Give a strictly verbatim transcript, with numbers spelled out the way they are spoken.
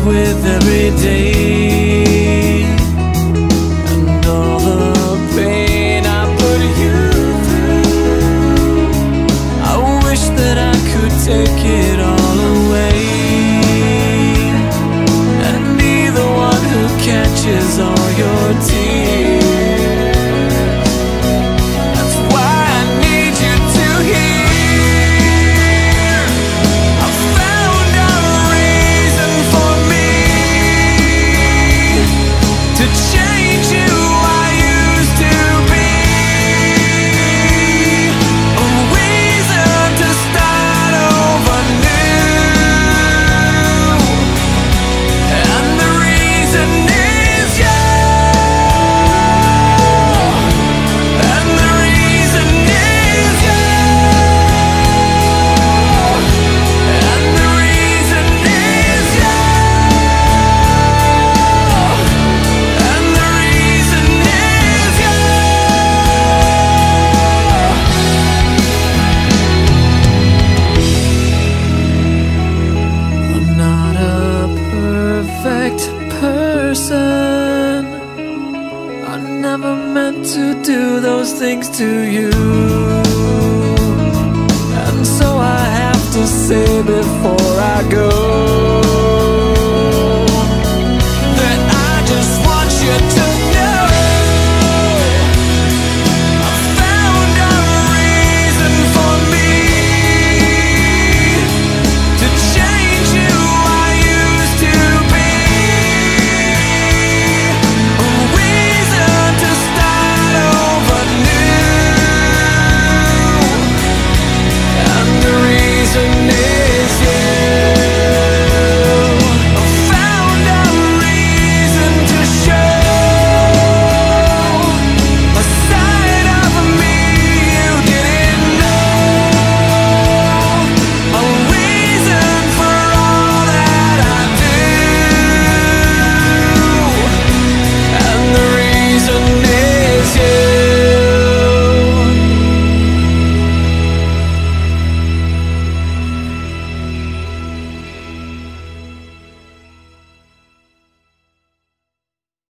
with every day, and all the pain I put you through, I wish that I could take it all away, and be the one who catches all your tears. That's why I need you to hear. I found a reason for me to change who I used to be, a reason to start over new, and the reason is you, and the reason is you, and the reason is you, and the reason is you. I'm not a perfect person. I never meant to do those things to you, and so I have to say before I go,